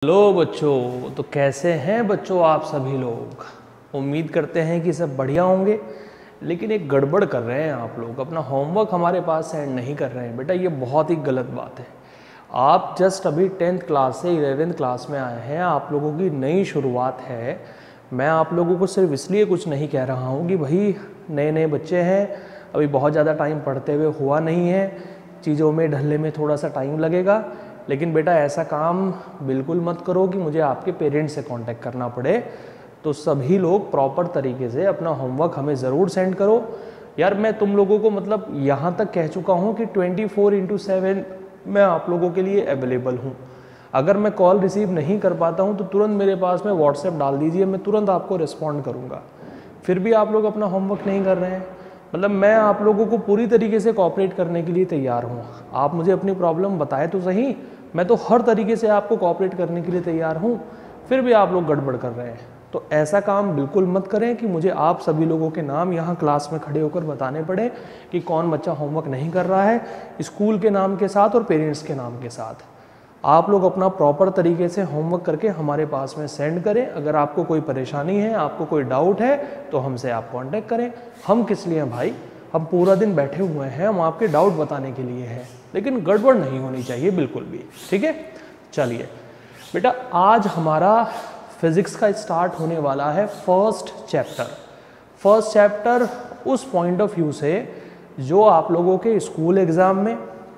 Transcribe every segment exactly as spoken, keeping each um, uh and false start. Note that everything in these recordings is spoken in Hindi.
हेलो बच्चों, तो कैसे हैं बच्चों आप सभी लोग। उम्मीद करते हैं कि सब बढ़िया होंगे, लेकिन एक गड़बड़ कर रहे हैं आप लोग। अपना होमवर्क हमारे पास सेंड नहीं कर रहे हैं। बेटा ये बहुत ही गलत बात है। आप जस्ट अभी टेंथ क्लास से इलेवेंथ क्लास में आए हैं, आप लोगों की नई शुरुआत है। मैं आप लोगों को सिर्फ इसलिए कुछ नहीं कह रहा हूँ कि भाई नए नए बच्चे हैं, अभी बहुत ज़्यादा टाइम पढ़ते हुए हुआ नहीं है, चीज़ों में ढलने में थोड़ा सा टाइम लगेगा। लेकिन बेटा ऐसा काम बिल्कुल मत करो कि मुझे आपके पेरेंट्स से कांटेक्ट करना पड़े। तो सभी लोग प्रॉपर तरीके से अपना होमवर्क हमें ज़रूर सेंड करो। यार मैं तुम लोगों को मतलब यहाँ तक कह चुका हूँ कि ट्वेंटी फोर इंटू सेवन मैं आप लोगों के लिए अवेलेबल हूँ। अगर मैं कॉल रिसीव नहीं कर पाता हूँ तो तुरंत मेरे पास में व्हाट्सएप डाल दीजिए, मैं तुरंत आपको रिस्पॉन्ड करूँगा। फिर भी आप लोग अपना होमवर्क नहीं कर रहे हैं। मतलब मैं आप लोगों को पूरी तरीके से कोऑपरेट करने के लिए तैयार हूँ। आप मुझे अपनी प्रॉब्लम बताए तो सही, मैं तो हर तरीके से आपको कोऑपरेट करने के लिए तैयार हूँ। फिर भी आप लोग गड़बड़ कर रहे हैं। तो ऐसा काम बिल्कुल मत करें कि मुझे आप सभी लोगों के नाम यहाँ क्लास में खड़े होकर बताने पड़े कि कौन बच्चा होमवर्क नहीं कर रहा है, स्कूल के नाम के साथ और पेरेंट्स के नाम के साथ। आप लोग अपना प्रॉपर तरीके से होमवर्क करके हमारे पास में सेंड करें। अगर आपको कोई परेशानी है, आपको कोई डाउट है, तो हमसे आप कांटेक्ट करें। हम किस लिए हैं भाई, हम पूरा दिन बैठे हुए हैं, हम आपके डाउट बताने के लिए हैं। लेकिन गड़बड़ नहीं होनी चाहिए बिल्कुल भी, ठीक है। चलिए बेटा, आज हमारा फिज़िक्स का स्टार्ट होने वाला है फर्स्ट चैप्टर। फर्स्ट चैप्टर उस पॉइंट ऑफ व्यू से जो आप लोगों के स्कूल एग्ज़ाम में,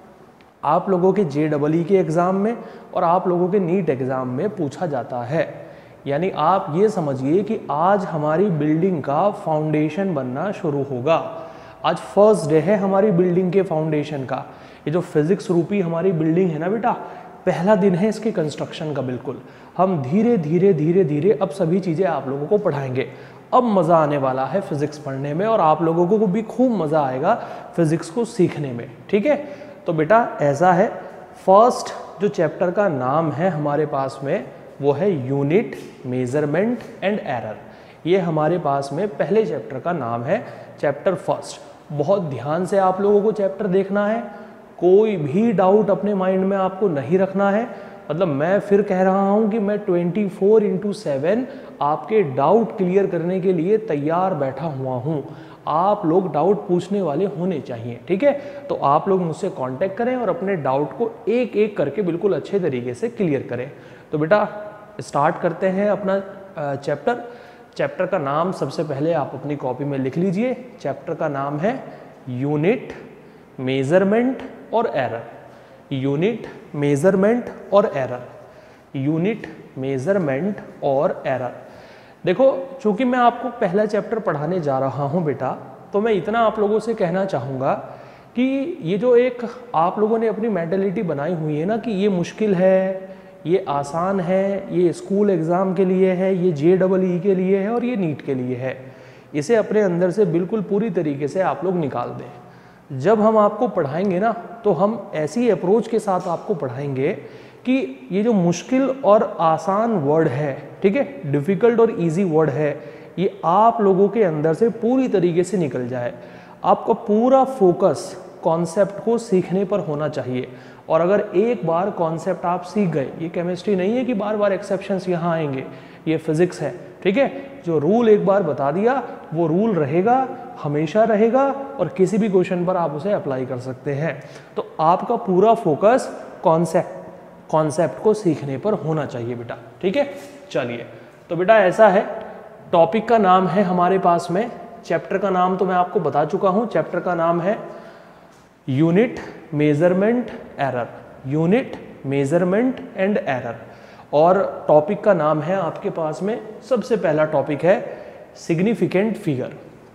आप लोगों के जे डबल ई के एग्ज़ाम में और आप लोगों के नीट एग्ज़ाम में पूछा जाता है। यानी आप ये समझिए कि आज हमारी बिल्डिंग का फाउंडेशन बनना शुरू होगा। आज फर्स्ट डे है हमारी बिल्डिंग के फाउंडेशन का। ये जो फिज़िक्स रूपी हमारी बिल्डिंग है ना बेटा, पहला दिन है इसके कंस्ट्रक्शन का। बिल्कुल हम धीरे धीरे धीरे धीरे अब सभी चीज़ें आप लोगों को पढ़ाएंगे। अब मज़ा आने वाला है फिज़िक्स पढ़ने में और आप लोगों को भी खूब मज़ा आएगा फिज़िक्स को सीखने में, ठीक है। तो बेटा ऐसा है, फर्स्ट जो चैप्टर का नाम है हमारे पास में वो है यूनिट, मेजरमेंट एंड एरर। ये हमारे पास में पहले चैप्टर का नाम है, चैप्टर फर्स्ट। बहुत ध्यान से आप लोगों को चैप्टर देखना है, कोई भी डाउट अपने माइंड में आपको नहीं रखना है। मतलब मैं फिर कह रहा हूँ कि मैं ट्वेंटी फोर इंटू सेवन आपके डाउट क्लियर करने के लिए तैयार बैठा हुआ हूँ। आप लोग डाउट पूछने वाले होने चाहिए, ठीक है। तो आप लोग मुझसे कांटेक्ट करें और अपने डाउट को एक एक करके बिल्कुल अच्छे तरीके से क्लियर करें। तो बेटा स्टार्ट करते हैं अपना चैप्टर। चैप्टर का नाम सबसे पहले आप अपनी कॉपी में लिख लीजिए। चैप्टर का नाम है यूनिट, मेजरमेंट और एरर। यूनिट, मेजरमेंट और एरर। यूनिट, मेजरमेंट और एरर। देखो, चूंकि मैं आपको पहला चैप्टर पढ़ाने जा रहा हूं बेटा, तो मैं इतना आप लोगों से कहना चाहूँगा कि ये जो एक आप लोगों ने अपनी मेंटालिटी बनाई हुई है ना कि ये मुश्किल है, ये आसान है, ये स्कूल एग्ज़ाम के लिए है, ये जे डबल ई के लिए है और ये नीट के लिए है, इसे अपने अंदर से बिल्कुल पूरी तरीके से आप लोग निकाल दें। जब हम आपको पढ़ाएंगे ना, तो हम ऐसी अप्रोच के साथ आपको पढ़ाएंगे कि ये जो मुश्किल और आसान वर्ड है, ठीक है, डिफ़िकल्ट और इजी वर्ड है, ये आप लोगों के अंदर से पूरी तरीके से निकल जाए। आपका पूरा फोकस कॉन्सेप्ट को सीखने पर होना चाहिए। और अगर एक बार कॉन्सेप्ट आप सीख गए, ये केमिस्ट्री नहीं है कि बार बार एक्सेप्शंस यहाँ आएंगे, ये फिज़िक्स है, ठीक है। जो रूल एक बार बता दिया वो रूल रहेगा, हमेशा रहेगा और किसी भी क्वेश्चन पर आप उसे अप्लाई कर सकते हैं। तो आपका पूरा फोकस कॉन्सेप्ट कॉन्सेप्ट को सीखने पर होना चाहिए बेटा, ठीक है। चलिए, तो बेटा ऐसा है, टॉपिक का नाम है हमारे पास में, चैप्टर का नाम तो मैं आपको बता चुका हूँ। चैप्टर का नाम है unit, measurement, error. Unit, measurement and error. और टॉपिक का नाम है आपके पास में, सबसे पहला टॉपिक है सिग्निफिकेंट फिगर।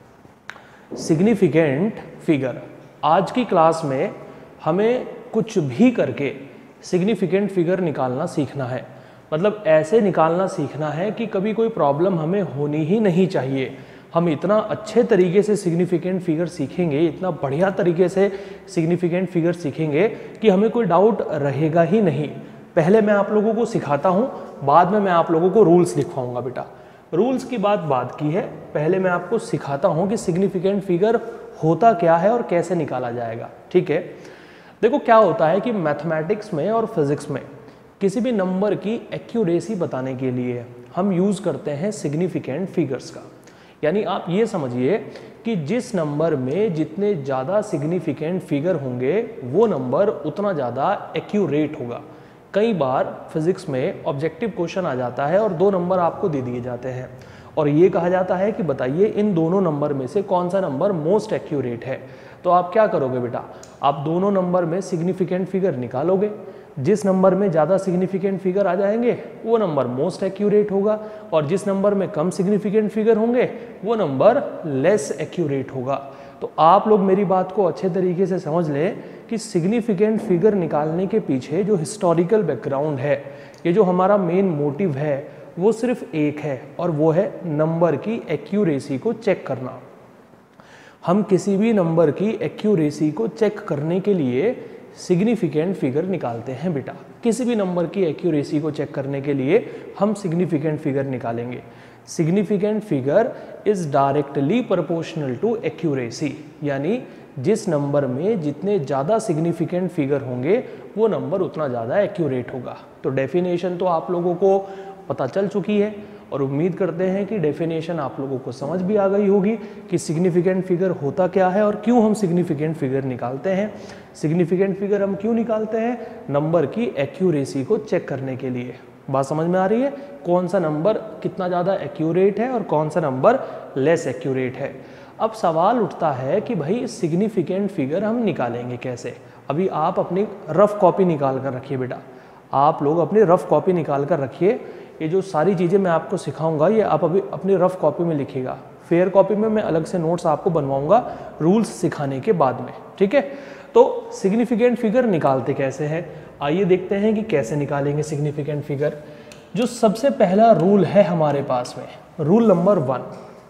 Significant figure. आज की क्लास में हमें कुछ भी करके सिग्निफिकेंट फिगर निकालना सीखना है। मतलब ऐसे निकालना सीखना है कि कभी कोई प्रॉब्लम हमें होनी ही नहीं चाहिए। हम इतना अच्छे तरीके से सिग्निफिकेंट फिगर सीखेंगे, इतना बढ़िया तरीके से सिग्निफिकेंट फिगर सीखेंगे कि हमें कोई डाउट रहेगा ही नहीं। पहले मैं आप लोगों को सिखाता हूँ, बाद में मैं आप लोगों को रूल्स लिखवाऊंगा बेटा। रूल्स की बात बात की है, पहले मैं आपको सिखाता हूँ कि सिग्निफिकेंट फिगर होता क्या है और कैसे निकाला जाएगा, ठीक है। देखो क्या होता है कि मैथमेटिक्स में और फिज़िक्स में किसी भी नंबर की एक्यूरेसी बताने के लिए हम यूज़ करते हैं सिग्निफिकेंट फिगर्स का। यानी आप ये समझिए कि जिस नंबर में जितने ज़्यादा सिग्निफिकेंट फिगर होंगे वो नंबर उतना ज़्यादा एक्यूरेट होगा। कई बार फिजिक्स में ऑब्जेक्टिव क्वेश्चन आ जाता है और दो नंबर आपको दे दिए जाते हैं और ये कहा जाता है कि बताइए इन दोनों नंबर में से कौन सा नंबर मोस्ट एक्यूरेट है। तो आप क्या करोगे बेटा, आप दोनों नंबर में सिग्निफिकेंट फिगर निकालोगे, जिस नंबर में ज़्यादा सिग्निफिकेंट फिगर आ जाएंगे वो नंबर मोस्ट एक्यूरेट होगा और जिस नंबर में कम सिग्निफिकेंट फिगर होंगे वो नंबर लेस एक्यूरेट होगा। तो आप लोग मेरी बात को अच्छे तरीके से समझ लें कि सिग्निफिकेंट फिगर निकालने के पीछे जो हिस्टोरिकल बैकग्राउंड है, ये जो हमारा मेन मोटिव है वो सिर्फ एक है और वो है नंबर की एक्यूरेसी को चेक करना। हम किसी भी नंबर की एक्यूरेसी को चेक करने के लिए सिग्निफिकेंट फिगर निकालते हैं बेटा। किसी भी नंबर की एक्यूरेसी को चेक करने के लिए हम सिग्निफिकेंट फिगर निकालेंगे। Significant figure is directly proportional to accuracy, यानी जिस नंबर में जितने ज़्यादा सिग्निफिकेंट फिगर होंगे वो नंबर उतना ज़्यादा एक्यूरेट होगा। तो डेफिनेशन तो आप लोगों को पता चल चुकी है और उम्मीद करते हैं कि डेफिनेशन आप लोगों को समझ भी आ गई होगी कि सिग्निफिकेंट फिगर होता क्या है और क्यों हम सिग्निफिकेंट फिगर निकालते हैं। सिग्निफिकेंट फिगर हम क्यों निकालते हैं? नंबर की एक्यूरेसी को चेक करने के लिए। बात समझ में आ रही है? कौन सा नंबर कितना ज़्यादा एक्यूरेट है और कौन सा नंबर लेस एक्यूरेट है। अब सवाल उठता है कि भाई सिग्निफिकेंट फिगर हम निकालेंगे कैसे। अभी आप अपनी रफ कॉपी निकाल कर रखिए बेटा, आप लोग अपनी रफ कॉपी निकाल कर रखिए। ये जो सारी चीज़ें मैं आपको सिखाऊंगा ये आप अभी अपनी रफ कॉपी में लिखिएगा। फेयर कॉपी में मैं अलग से नोट्स आपको बनवाऊंगा रूल्स सिखाने के बाद में, ठीक है। तो सिग्निफिकेंट फिगर निकालते कैसे हैं, आइए देखते हैं कि कैसे निकालेंगे सिग्निफिकेंट फिगर। जो सबसे पहला रूल है हमारे पास में, rule number one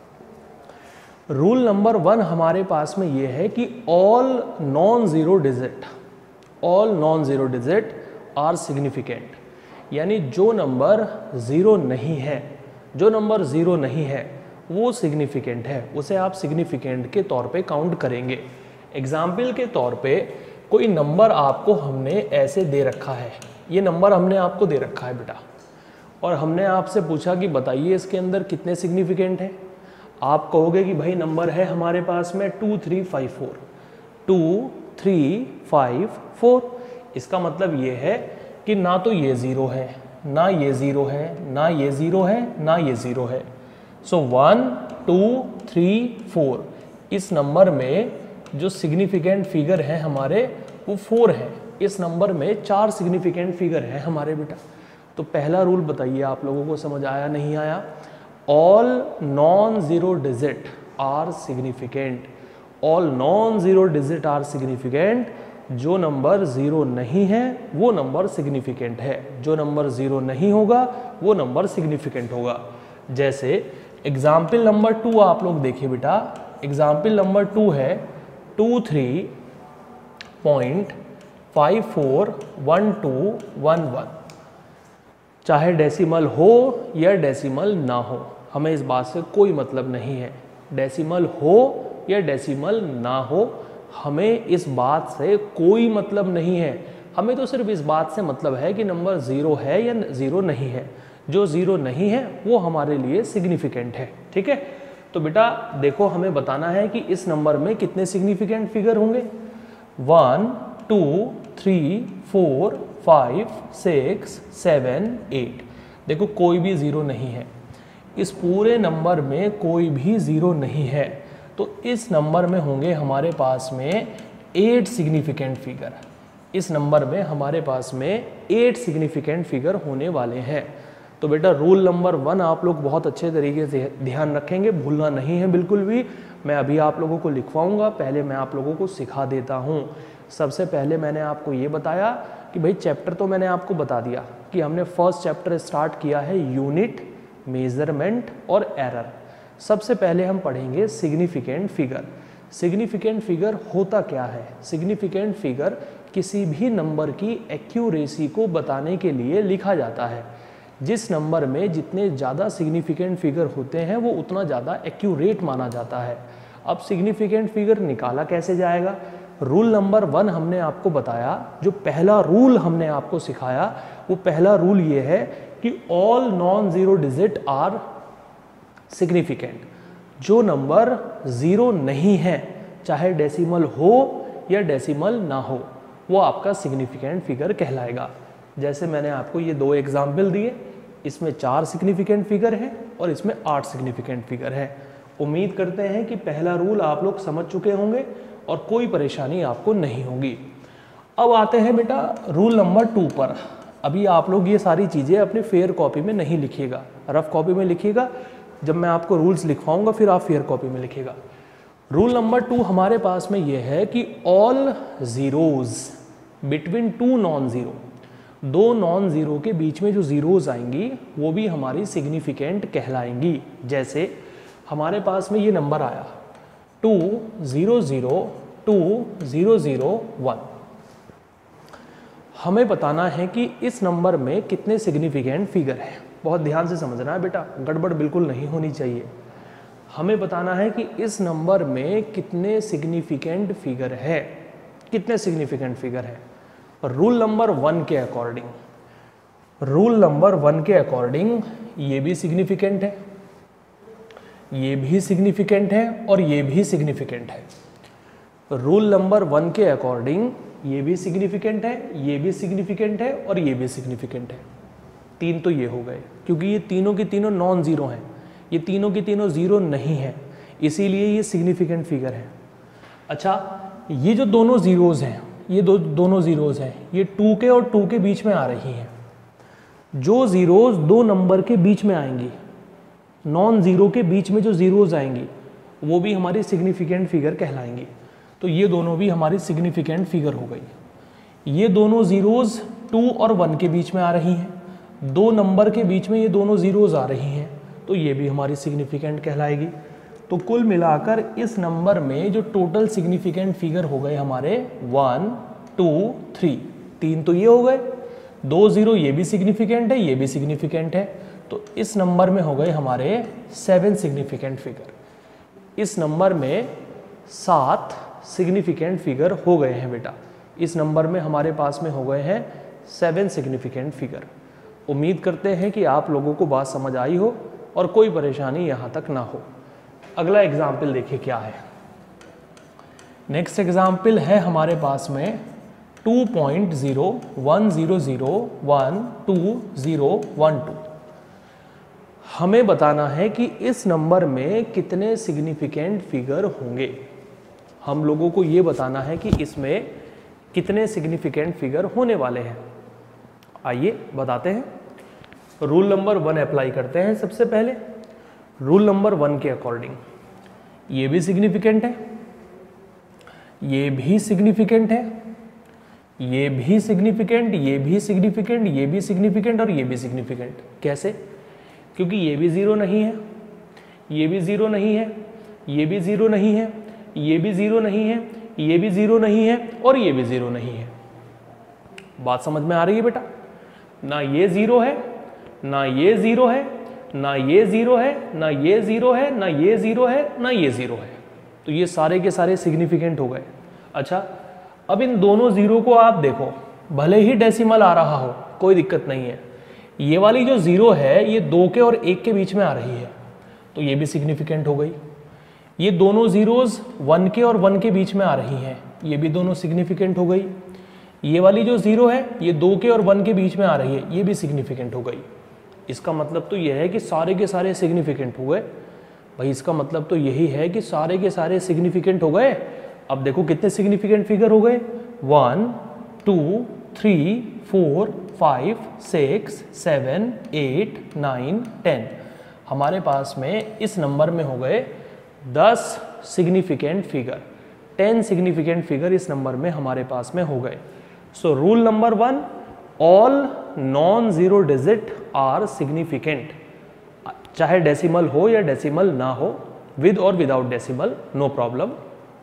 rule number one हमारे पास में ये है कि all non zero digit all non zero digit are significant. यानी जो नंबर ज़ीरो नहीं है जो नंबर ज़ीरो नहीं है वो सिग्निफिकेंट है, उसे आप सिग्निफिकेंट के तौर पे काउंट करेंगे। एग्जाम्पल के तौर पे कोई नंबर आपको हमने ऐसे दे रखा है, ये नंबर हमने आपको दे रखा है बेटा, और हमने आपसे पूछा कि बताइए इसके अंदर कितने सिग्निफिकेंट हैं। आप कहोगे कि भाई नंबर है हमारे पास में two three five four two three five four. इसका मतलब ये है कि ना तो ये ज़ीरो है ना ये ज़ीरो है ना ये ज़ीरो है ना ये ज़ीरो है। So one two three four, इस नंबर में जो सिग्निफिकेंट फिगर है हमारे वो फोर है। इस नंबर में चार सिग्निफिकेंट फिगर है हमारे बेटा। तो पहला रूल बताइए आप लोगों को समझ आया नहीं आया? All non zero digit are significant all non zero digit are significant. जो नंबर ज़ीरो नहीं है वो नंबर सिग्निफिकेंट है, जो नंबर ज़ीरो नहीं होगा वो नंबर सिग्निफिकेंट होगा। जैसे एग्जाम्पल नंबर टू आप लोग देखिए बेटा, एग्जाम्पल नंबर टू है two three point five four one two one one. चाहे डेसिमल हो या डेसिमल ना हो, हमें इस बात से कोई मतलब नहीं है। डेसिमल हो या डेसिमल ना हो, हमें इस बात से कोई मतलब नहीं है। हमें तो सिर्फ इस बात से मतलब है कि नंबर ज़ीरो है या ज़ीरो नहीं है। जो ज़ीरो नहीं है वो हमारे लिए सिग्निफिकेंट है, ठीक है। तो बेटा देखो, हमें बताना है कि इस नंबर में कितने सिग्निफिकेंट फिगर होंगे। One two three four five six seven eight. देखो कोई भी ज़ीरो नहीं है, इस पूरे नंबर में कोई भी ज़ीरो नहीं है। तो इस नंबर में होंगे हमारे पास में एट सिग्निफिकेंट फिगर। इस नंबर में हमारे पास में एट सिग्निफिकेंट फिगर होने वाले हैं। तो बेटा रूल नंबर वन आप लोग बहुत अच्छे तरीके से ध्यान रखेंगे, भूलना नहीं है बिल्कुल भी। मैं अभी आप लोगों को लिखवाऊंगा, पहले मैं आप लोगों को सिखा देता हूँ। सबसे पहले मैंने आपको ये बताया कि भाई चैप्टर तो मैंने आपको बता दिया कि हमने फर्स्ट चैप्टर स्टार्ट किया है यूनिट, मेजरमेंट और एरर। सबसे पहले हम पढ़ेंगे सिग्निफिकेंट फिगर। सिग्निफिकेंट फिगर होता क्या है? सिग्निफिकेंट फिगर किसी भी नंबर की एक्यूरेसी को बताने के लिए लिखा जाता है। जिस नंबर में जितने ज़्यादा सिग्निफिकेंट फिगर होते हैं वो उतना ज़्यादा एक्यूरेट माना जाता है। अब सिग्निफिकेंट फिगर निकाला कैसे जाएगा? रूल नंबर वन हमने आपको बताया, जो पहला रूल हमने आपको सिखाया वो पहला रूल ये है कि all non zero digit are significant. जो नंबर ज़ीरो नहीं है, चाहे डेसिमल हो या डेसिमल ना हो, वो आपका सिग्निफिकेंट फिगर कहलाएगा। जैसे मैंने आपको ये दो एग्जाम्पल दिए, इसमें चार सिग्निफिकेंट फिगर है और इसमें आठ सिग्निफिकेंट फिगर है। उम्मीद करते हैं कि पहला रूल आप लोग समझ चुके होंगे और कोई परेशानी आपको नहीं होगी। अब आते हैं बेटा रूल नंबर टू पर। अभी आप लोग ये सारी चीज़ें अपने फेयर कॉपी में नहीं लिखिएगा, रफ कॉपी में लिखिएगा। जब मैं आपको रूल्स लिखवाऊंगा फिर आप फेयर कॉपी में लिखिएगा। रूल नंबर टू हमारे पास में ये है कि all zeros between two non zero, दो नॉन ज़ीरो के बीच में जो ज़ीरोज़ आएंगी वो भी हमारी सिग्निफिकेंट कहलाएंगी। जैसे हमारे पास में ये नंबर आया two zero zero two zero zero one. हमें बताना है कि इस नंबर में कितने सिग्निफिकेंट फिगर हैं। बहुत ध्यान से समझना है बेटा, गड़बड़ बिल्कुल नहीं होनी चाहिए। हमें बताना है कि इस नंबर में कितने सिग्निफिकेंट फिगर है, कितने सिग्निफिकेंट फिगर है। रूल नंबर वन के अकॉर्डिंग, रूल नंबर वन के अकॉर्डिंग ये भी सिग्निफिकेंट है, ये भी सिग्निफिकेंट है और ये भी सिग्निफिकेंट है। रूल नंबर वन के अकॉर्डिंग ये भी सिग्निफिकेंट है, ये भी सिग्निफिकेंट है और ये भी सिग्निफिकेंट है। तीन तो ये हो गए, क्योंकि ये तीनों की तीनों नॉन ज़ीरो हैं, ये तीनों की तीनों ज़ीरो नहीं है, इसीलिए ये सिग्निफिकेंट फिगर है। अच्छा, ये जो दोनों ज़ीरोज़ हैं, ये दो दोनों ज़ीरोज़ हैं, ये टू के और टू के बीच में आ रही हैं। जो ज़ीरोज़ दो नंबर के बीच में आएंगी, नॉन ज़ीरो के बीच में जो ज़ीरोज़ आएंगी वो भी हमारी सिग्निफिकेंट फिगर कहलाएंगी। तो ये दोनों भी हमारी सिग्निफिकेंट फिगर हो गई। ये दोनों ज़ीरोज़ टू और वन के बीच में आ रही हैं, दो नंबर के बीच में ये दोनों ज़ीरोज़ आ रही हैं, तो ये भी हमारी सिग्निफिकेंट कहलाएगी। तो कुल मिलाकर इस नंबर में जो टोटल सिग्निफिकेंट फिगर हो गए हमारे वन टू थ्री, तीन तो ये हो गए, दो ज़ीरो ये भी सिग्निफिकेंट है, ये भी सिग्निफिकेंट है, तो इस नंबर में हो गए हमारे सेवन सिग्निफिकेंट फिगर। इस नंबर में सात सिग्निफिकेंट फिगर हो गए हैं बेटा। इस नंबर में हमारे पास में हो गए हैं सेवन सिग्निफिकेंट फिगर। उम्मीद करते हैं कि आप लोगों को बात समझ आई हो और कोई परेशानी यहाँ तक ना हो। अगला एग्जाम्पल देखिए क्या है। नेक्स्ट एग्जाम्पल है हमारे पास में two point zero one zero zero one two zero one two. हमें बताना है कि इस नंबर में कितने सिग्निफिकेंट फिगर होंगे। हम लोगों को ये बताना है कि इसमें कितने सिग्निफिकेंट फिगर होने वाले हैं। आइए बताते हैं। रूल नंबर वन अप्लाई करते हैं सबसे पहले। रूल नंबर वन के अकॉर्डिंग ये भी सिग्निफिकेंट है, ये भी सिग्निफिकेंट है, ये भी सिग्निफिकेंट, ये भी सिग्निफिकेंट, ये भी सिग्निफिकेंट और ये भी सिग्निफिकेंट। कैसे? क्योंकि ये भी ज़ीरो नहीं है, ये भी ज़ीरो नहीं है, ये भी ज़ीरो नहीं है, ये भी ज़ीरो नहीं है, ये भी ज़ीरो नहीं है और ये भी ज़ीरो नहीं है। बात समझ में आ रही है बेटा? ना ये ज़ीरो है, ना ये ज़ीरो है, ना ये ज़ीरो है, ना ये ज़ीरो है, ना ये ज़ीरो है, ना ये ज़ीरो है। तो ये सारे के सारे सिग्निफिकेंट हो गए। अच्छा, अब इन दोनों ज़ीरो को आप देखो, भले ही डेसिमल आ रहा हो कोई दिक्कत नहीं है। ये वाली जो ज़ीरो है ये दो के और एक के बीच में आ रही है, तो ये भी सिग्निफिकेंट हो गई। ये दोनों ज़ीरोज़ वन के और वन के बीच में आ रही हैं, ये भी दोनों सिग्निफिकेंट हो गई। ये वाली जो ज़ीरो है ये दो के और वन के बीच में आ रही है, ये भी सिग्निफिकेंट हो गई। इसका मतलब तो यह है कि सारे के सारे सिग्निफिकेंट हो गए भाई। इसका मतलब तो यही है कि सारे के सारे सिग्निफिकेंट हो गए। अब देखो कितने सिग्निफिकेंट फिगर हो गए, one two three four five six seven eight nine ten. हमारे पास में इस नंबर में हो गए दस significant figure, ten significant figure इस नंबर में हमारे पास में हो गए। So rule number one, all non zero digit are significant, चाहे डेसिमल हो या डेसिमल ना हो, विद और विदाउट डेसिमल नो प्रॉब्लम।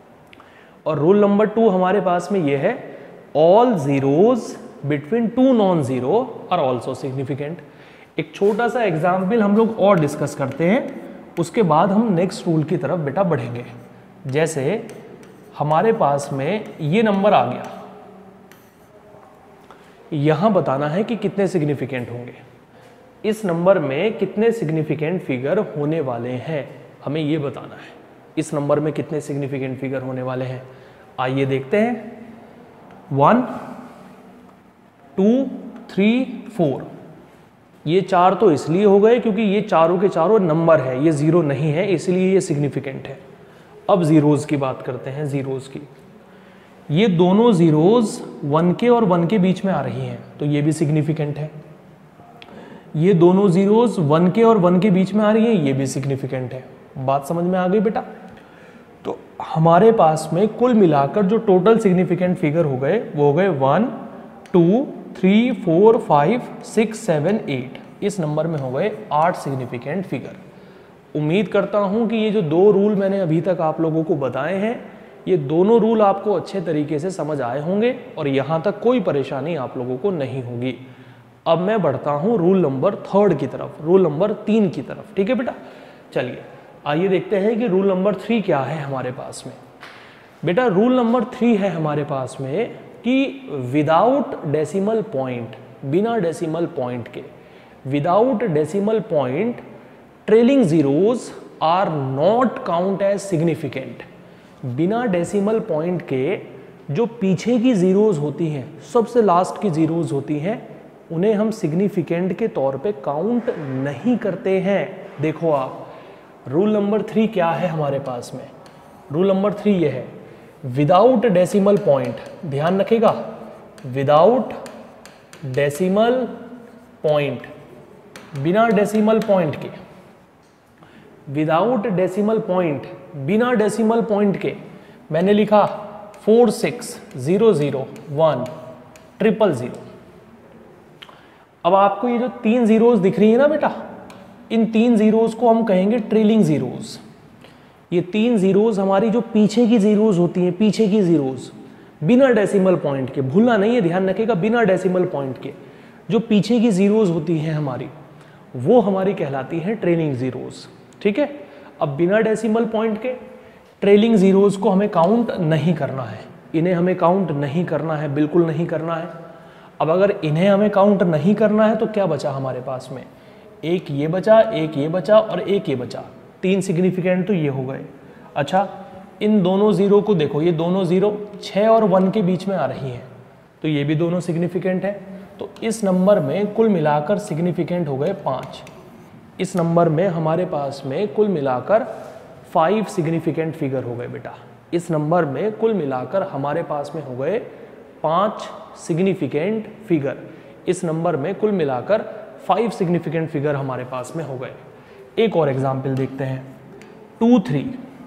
और रूल नंबर टू हमारे पास में ये है, all zeros between two non zero are also significant. एक छोटा सा एग्जाम्पल हम लोग और डिस्कस करते हैं, उसके बाद हम नेक्स्ट रूल की तरफ बेटा बढ़ेंगे। जैसे हमारे पास में ये नंबर आ गया, यहां बताना है कि कितने सिग्निफिकेंट होंगे, इस नंबर में कितने सिग्निफिकेंट फिगर होने वाले हैं, हमें ये बताना है इस नंबर में कितने सिग्निफिकेंट फिगर होने वाले हैं। आइए देखते हैं। वन, टू, थ्री, फोर, ये चार तो इसलिए हो गए क्योंकि ये चारों के चारों नंबर है, ये ज़ीरो नहीं है, इसलिए ये सिग्निफिकेंट है। अब ज़ीरोज़ की बात करते हैं, ज़ीरोज़ की। ये दोनों ज़ीरोज़ वन के और वन के बीच में आ रही हैं, तो ये भी सिग्निफिकेंट है। ये दोनों ज़ीरोज़ वन के और वन के बीच में आ रही हैं, ये भी सिग्निफिकेंट है। बात समझ में आ गई बेटा? तो हमारे पास में कुल मिलाकर जो टोटल सिग्निफिकेंट फिगर हो गए वो हो गए one, two, three, four, five, six, seven, eight. इस नंबर में हो गए आठ सिग्निफिकेंट फिगर। उम्मीद करता हूं कि ये जो दो रूल मैंने अभी तक आप लोगों को बताए हैं, ये दोनों रूल आपको अच्छे तरीके से समझ आए होंगे और यहाँ तक कोई परेशानी आप लोगों को नहीं होगी। अब मैं बढ़ता हूँ रूल नंबर थर्ड की तरफ, रूल नंबर तीन की तरफ। ठीक है बेटा, चलिए आइए देखते हैं कि रूल नंबर थ्री क्या है हमारे पास में। बेटा रूल नंबर थ्री है हमारे पास में कि विदाउट डेसिमल पॉइंट, बिना डेसिमल पॉइंट के, without decimal point trailing zeros are not count as significant. बिना डेसिमल पॉइंट के जो पीछे की जीरोज होती हैं, सबसे लास्ट की जीरोज होती हैं, उन्हें हम सिग्निफिकेंट के तौर पे काउंट नहीं करते हैं। देखो आप, रूल नंबर थ्री क्या है हमारे पास में? रूल नंबर थ्री ये है, विदाउट डेसिमल पॉइंट, ध्यान रखिएगा, विदाउट डेसिमल पॉइंट, बिना डेसिमल पॉइंट के, विदाउट डेसिमल पॉइंट, बिना डेसिमल पॉइंट के, मैंने लिखा four six zero zero one triple zero. अब आपको ये जो तीन जीरोज दिख रही है ना बेटा, इन तीन जीरोज को हम कहेंगे ट्रेलिंग जीरोज। ये तीन जीरोज हमारी जो पीछे की जीरोज होती हैं, पीछे की जीरोज बिना डेसिमल पॉइंट के, भूलना नहीं है, ध्यान रखिएगा, बिना डेसिमल पॉइंट के जो पीछे की जीरोज होती हैं हमारी, वो हमारी कहलाती हैं ट्रेलिंग जीरोज। ठीक है, अब बिना डेसिमल पॉइंट के ट्रेलिंग जीरोज को हमें काउंट नहीं करना है, इन्हें हमें काउंट नहीं करना है, बिल्कुल नहीं करना है। अब अगर इन्हें हमें काउंट नहीं करना है तो क्या बचा हमारे पास में? एक ये बचा, एक ये बचा और एक ये बचा, तीन सिग्निफिकेंट तो ये हो गए। अच्छा, इन दोनों ज़ीरो को देखो, ये दोनों ज़ीरो छः और वन के बीच में आ रही हैं, तो ये भी दोनों सिग्निफिकेंट है। तो इस नंबर में कुल मिलाकर सिग्निफिकेंट हो गए पाँच। इस नंबर में हमारे पास में कुल मिलाकर फाइव सिग्निफिकेंट फिगर हो गए बेटा। इस नंबर में कुल मिलाकर हमारे पास में हो गए पाँच सिग्निफिकेंट फिगर। इस नंबर में कुल मिलाकर फाइव सिग्निफिकेंट फिगर हमारे पास में हो गए। एक और एग्जाम्पल देखते हैं, two three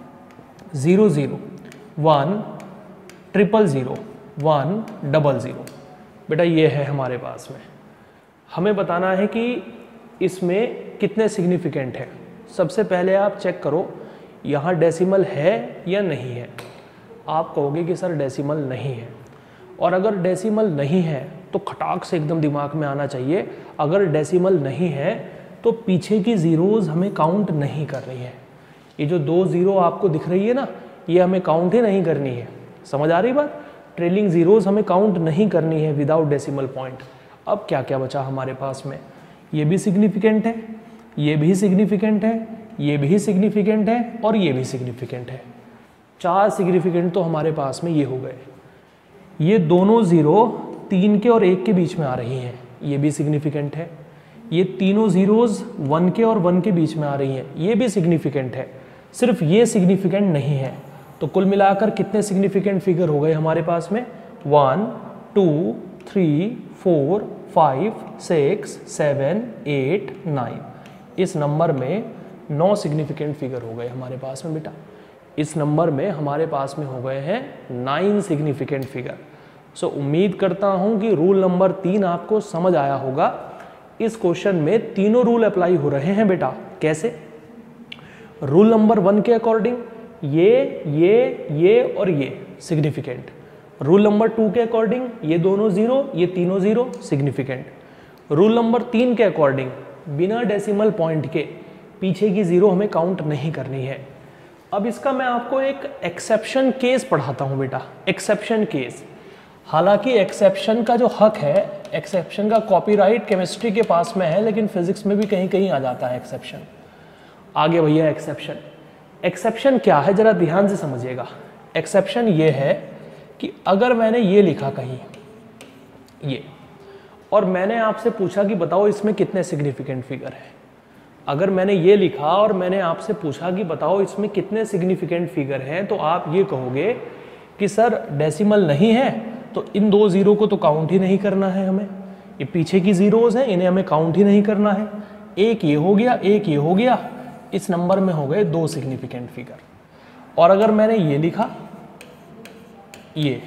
zero zero one triple zero one double zero. बेटा ये है हमारे पास में, हमें बताना है कि इसमें कितने सिग्निफिकेंट हैं। सबसे पहले आप चेक करो यहाँ डेसिमल है या नहीं है। आप कहोगे कि सर डेसिमल नहीं है, और अगर डेसिमल नहीं है तो खटाक से एकदम दिमाग में आना चाहिए, अगर डेसिमल नहीं है तो पीछे की ज़ीरोज़ हमें काउंट नहीं कर रही है। ये जो दो ज़ीरो आपको दिख रही है ना, ये हमें काउंट ही नहीं करनी है। समझ आ रही बात? ट्रेलिंग ज़ीरोज़ हमें काउंट नहीं करनी है विदाउट डेसिमल पॉइंट। अब क्या क्या बचा हमारे पास में? ये भी सिग्निफिकेंट है, ये भी सिग्निफिकेंट है, ये भी सिग्निफिकेंट है और ये भी सिग्निफिकेंट है। चार सिग्निफिकेंट तो हमारे पास में ये हो गए। ये दोनों ज़ीरो तीन के और एक के बीच में आ रही हैं, ये भी सिग्निफिकेंट है। ये तीनों ज़ीरोज़ वन के और वन के बीच में आ रही हैं, ये भी सिग्निफिकेंट है। सिर्फ ये सिग्निफिकेंट नहीं है। तो कुल मिलाकर कितने सिग्निफिकेंट फिगर हो गए हमारे पास में? One two three four five six seven eight nine. इस नंबर में नौ सिग्निफिकेंट फिगर हो गए हमारे पास में बेटा। इस नंबर में हमारे पास में हो गए हैं नाइन सिग्निफिकेंट फिगर। सो उम्मीद करता हूं कि रूल नंबर तीन आपको समझ आया होगा। इस क्वेश्चन में तीनों रूल अप्लाई हो रहे हैं बेटा। कैसे? रूल नंबर वन के अकॉर्डिंग ये ये ये और ये सिग्निफिकेंट। रूल नंबर टू के अकॉर्डिंग ये दोनों जीरो, ये तीनों जीरो सिग्निफिकेंट। रूल नंबर तीन के अकॉर्डिंग बिना डेसिमल पॉइंट के पीछे की जीरो हमें काउंट नहीं करनी है। अब इसका मैं आपको एक एक्सेप्शन केस पढ़ाता हूँ बेटा, एक्सेप्शन केस। हालांकि एक्सेप्शन का जो हक है, एक्सेप्शन का कॉपीराइट केमिस्ट्री के पास में है, लेकिन फिजिक्स में भी कहीं कहीं आ जाता है एक्सेप्शन। आगे भैया एक्सेप्शन, एक्सेप्शन क्या है जरा ध्यान से समझिएगा। एक्सेप्शन ये है कि अगर मैंने ये लिखा कहीं ये, और मैंने आपसे पूछा कि बताओ इसमें कितने सिग्निफिकेंट फिगर है। अगर मैंने ये लिखा और मैंने आपसे पूछा कि बताओ इसमें कितने सिग्निफिकेंट फिगर हैं, तो आप ये कहोगे कि सर डेसिमल नहीं है, तो इन दो ज़ीरो को तो काउंट ही नहीं करना है हमें, ये पीछे की ज़ीरोज़ हैं, इन्हें हमें काउंट ही नहीं करना है। एक ये हो गया, एक ये हो गया, इस नंबर में हो गए दो सिग्निफिकेंट फिगर। और अगर मैंने ये लिखा, ये